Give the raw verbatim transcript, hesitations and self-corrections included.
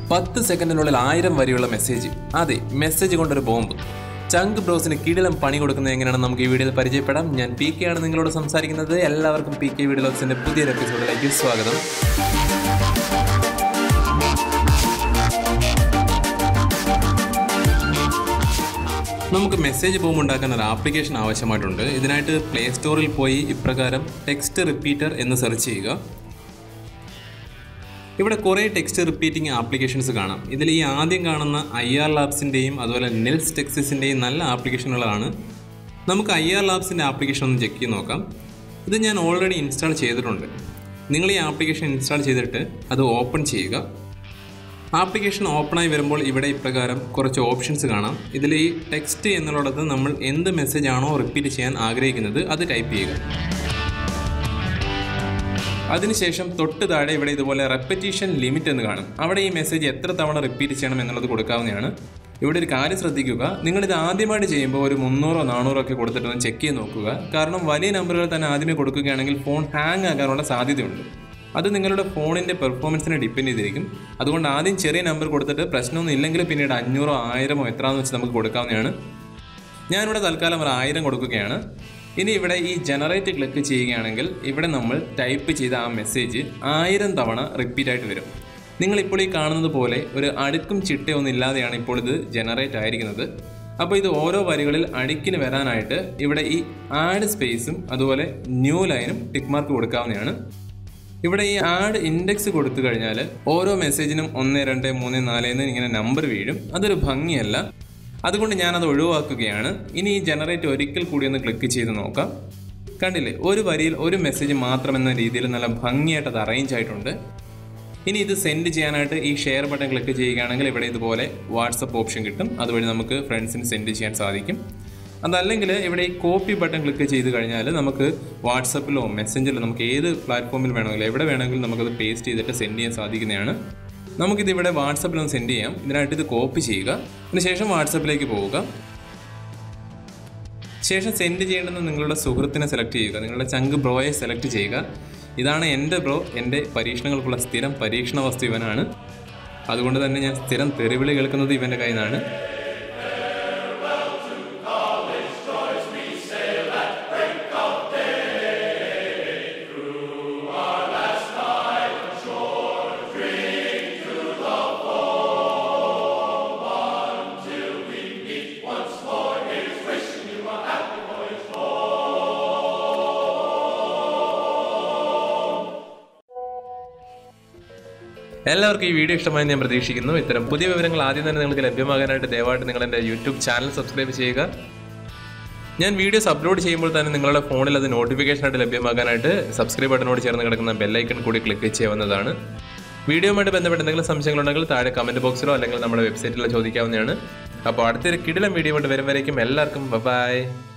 പത്ത് സെക്കൻഡിനുള്ളിൽ ആയിരം വരെയുള്ള മെസ്സേജ്. അതെ, മെസ്സേജ് കൊണ്ടൊരു ബോംബ്. ചങ്ക് ബ്രോസിന് കിടിലം പണി കൊടുക്കുന്നത് എങ്ങനെയാണെന്ന് നമുക്ക് ഈ വീഡിയോയിൽ പരിചയപ്പെടാം. ഞാൻ പി കെ ആണ് നിങ്ങളോട് സംസാരിക്കുന്നത്. എല്ലാവർക്കും പി കെ വീഡിയോ ലോഗ്സിന്റെ പുതിയൊരു എപ്പിസോഡിലേക്ക് സ്വാഗതം. നമുക്ക് മെസ്സേജ് ബോംബ് ഉണ്ടാക്കാൻ ഒരു ആപ്ലിക്കേഷൻ ആവശ്യമായിട്ടുണ്ട്. ഇതിനായിട്ട് പ്ലേ സ്റ്റോറിൽ പോയി ഇപ്രകാരം ടെക്സ്റ്റ് റിപ്പീറ്റർ എന്ന് സെർച്ച് ചെയ്യുക. ഇവിടെ കുറേ ടെക്സ്റ്റ് റിപ്പീറ്റിംഗ് ആപ്ലിക്കേഷൻസ് കാണാം. ഇതിൽ ഈ ആദ്യം കാണുന്ന ഐ ആർ ലാബ്സിൻ്റെയും അതുപോലെ നെൽസ് ടെക്സിൻ്റെയും നല്ല ആപ്ലിക്കേഷനുകളാണ്. നമുക്ക് ഐ ആർ ലാബ്സിൻ്റെ ആപ്ലിക്കേഷൻ ഒന്ന് ചെക്ക് ചെയ്ത് നോക്കാം. ഇത് ഞാൻ ഓൾറെഡി ഇൻസ്റ്റാൾ ചെയ്തിട്ടുണ്ട്. നിങ്ങൾ ഈ ആപ്ലിക്കേഷൻ ഇൻസ്റ്റാൾ ചെയ്തിട്ട് അത് ഓപ്പൺ ചെയ്യുക. ആപ്ലിക്കേഷൻ ഓപ്പണായി വരുമ്പോൾ ഇവിടെ ഇപ്രകാരം കുറച്ച് ഓപ്ഷൻസ് കാണാം. ഇതിൽ ഈ ടെക്സ്റ്റ് എന്നുള്ളത് നമ്മൾ എന്ത് മെസ്സേജ് ആണോ റിപ്പീറ്റ് ചെയ്യാൻ ആഗ്രഹിക്കുന്നത് അത് ടൈപ്പ് ചെയ്യുക. അതിനുശേഷം തൊട്ട് താഴെ ഇവിടെ ഇതുപോലെ റെപ്പറ്റീഷൻ ലിമിറ്റ് എന്ന് കാണും. അവിടെ ഈ മെസ്സേജ് എത്ര തവണ റിപ്പീറ്റ് ചെയ്യണം എന്നുള്ളത് കൊടുക്കാവുന്നതാണ്. ഇവിടെ ഒരു കാര്യം ശ്രദ്ധിക്കുക, നിങ്ങളിത് ആദ്യമായിട്ട് ചെയ്യുമ്പോൾ ഒരു മുന്നൂറോ നാനൂറോ ഒക്കെ കൊടുത്തിട്ടൊന്ന് ചെക്ക് ചെയ്ത് നോക്കുക. കാരണം വലിയ നമ്പറുകൾ തന്നെ ആദ്യമേ കൊടുക്കുകയാണെങ്കിൽ ഫോൺ ഹാങ് ആകാനുള്ള സാധ്യതയുണ്ട്. അത് നിങ്ങളുടെ ഫോണിൻ്റെ പെർഫോമൻസിനെ ഡിപ്പെൻഡ് ചെയ്തിരിക്കും. അതുകൊണ്ട് ആദ്യം ചെറിയ നമ്പർ കൊടുത്തിട്ട് പ്രശ്നമൊന്നും ഇല്ലെങ്കിൽ പിന്നീട് അഞ്ഞൂറോ ആയിരമോ എത്രയാണെന്ന് വെച്ച് നമുക്ക് കൊടുക്കാവുന്നതാണ്. ഞാനിവിടെ തൽക്കാലം ഒരു ആയിരം കൊടുക്കുകയാണ്. ഇനി ഇവിടെ ഈ ജനറേറ്റ് ക്ലിക്ക് ചെയ്യുകയാണെങ്കിൽ ഇവിടെ നമ്മൾ ടൈപ്പ് ചെയ്ത ആ മെസ്സേജ് ആയിരം തവണ റിപ്പീറ്റ് ആയിട്ട് വരും. നിങ്ങളിപ്പോൾ ഈ കാണുന്നത് പോലെ ഒരു അടുക്കും ചിട്ടയൊന്നും ഇല്ലാതെയാണ് ഇപ്പോൾ ഇത് ജനറേറ്റ് ആയിരിക്കുന്നത്. അപ്പോൾ ഇത് ഓരോ വരികളിൽ അടുക്കിന് വരാനായിട്ട് ഇവിടെ ഈ ആഡ് സ്പേസും അതുപോലെ ന്യൂ ലൈനും ടിക്ക് മാർക്ക് കൊടുക്കാവുന്നതാണ്. ഇവിടെ ഈ ആഡ് ഇൻഡെക്സ് കൊടുത്തു കഴിഞ്ഞാൽ ഓരോ മെസ്സേജിനും ഒന്ന് രണ്ട് മൂന്ന് നാല് എന്ന് ഇങ്ങനെ നമ്പർ വീഴും. അതൊരു ഭംഗിയല്ല. അതുകൊണ്ട് ഞാനത് ഒഴിവാക്കുകയാണ്. ഇനി ഈ ജനറേറ്റ് ഒരിക്കൽ കൂടി ഒന്ന് ക്ലിക്ക് ചെയ്ത് നോക്കാം. കണ്ടില്ലേ, ഒരു വരിയിൽ ഒരു മെസ്സേജ് മാത്രം എന്ന രീതിയിൽ നല്ല ഭംഗിയായിട്ട് അത് അറേഞ്ച് ആയിട്ടുണ്ട്. ഇനി ഇത് സെൻഡ് ചെയ്യാനായിട്ട് ഈ ഷെയർ ബട്ടൺ ക്ലിക്ക് ചെയ്യുകയാണെങ്കിൽ ഇവിടെ ഇതുപോലെ വാട്സപ്പ് ഓപ്ഷൻ കിട്ടും. അതുവഴി നമുക്ക് ഫ്രണ്ട്സിന് സെൻഡ് ചെയ്യാൻ സാധിക്കും. അതല്ലെങ്കിൽ ഇവിടെ ഈ കോപ്പി ബട്ടൺ ക്ലിക്ക് ചെയ്ത് കഴിഞ്ഞാൽ നമുക്ക് വാട്സപ്പിലോ മെസ്സഞ്ചറിലോ നമുക്ക് ഏത് പ്ലാറ്റ്ഫോമിൽ വേണമെങ്കിലും എവിടെ വേണമെങ്കിലും നമുക്കത് പേസ്റ്റ് ചെയ്തിട്ട് സെൻഡ് ചെയ്യാൻ സാധിക്കുന്നതാണ്. നമുക്കിതിവിടെ വാട്സപ്പിലൊന്ന് സെൻഡ് ചെയ്യാം. ഇതിനായിട്ട് ഇത് കോപ്പി ചെയ്യുക. അതിനുശേഷം വാട്സപ്പിലേക്ക് പോവുക. ശേഷം സെൻഡ് ചെയ്യേണ്ടുന്ന നിങ്ങളുടെ സുഹൃത്തിനെ സെലക്ട് ചെയ്യുക. നിങ്ങളുടെ ചങ്ക് ബ്രോയെ സെലക്ട് ചെയ്യുക. ഇതാണ് എൻ്റെ ബ്രോ. എൻ്റെ പരീക്ഷണങ്ങൾക്കുള്ള സ്ഥിരം പരീക്ഷണ വസ്തു ഇവനാണ്. അതുകൊണ്ട് തന്നെ ഞാൻ സ്ഥിരം തെറിവിളി കേൾക്കുന്നത് ഇവൻ്റെ കയ്യിൽ നിന്നാണ്. എല്ലാവർക്കും ഈ വീഡിയോ ഇഷ്ടമായി ഞാൻ പ്രതീക്ഷിക്കുന്നു. ഇത്തരം പുതിയ വിവരങ്ങൾ ആദ്യം തന്നെ നിങ്ങൾക്ക് ലഭ്യമാകാനായിട്ട് ദയവായിട്ട് നിങ്ങൾ എൻ്റെ യൂട്യൂബ് ചാനൽ സബ്സ്ക്രൈബ് ചെയ്യുക. ഞാൻ വീഡിയോസ് അപ്ലോഡ് ചെയ്യുമ്പോൾ തന്നെ നിങ്ങളുടെ ഫോണിൽ അത് നോട്ടിഫിക്കേഷനായിട്ട് ലഭ്യമാകാനായിട്ട് സബ്സ്ക്രൈബ് ബട്ടനോട് ചേർന്ന് കിടക്കുന്ന ബെല്ലൈക്കൺ കൂടി ക്ലിക്ക് ചെയ്യാവുന്നതാണ്. വീഡിയോയുമായിട്ട് ബന്ധപ്പെട്ട് എന്തെങ്കിലും സംശയങ്ങളുണ്ടെങ്കിൽ താഴെ കമൻറ്റ് ബോക്സിലോ അല്ലെങ്കിൽ നമ്മുടെ വെബ്സൈറ്റിലോ ചോദിക്കാവുന്നതാണ്. അപ്പോൾ അടുത്തൊരു കിടിലം വീഡിയോ കൊണ്ട് വരും വരേക്കും എല്ലാവർക്കും ബൈ.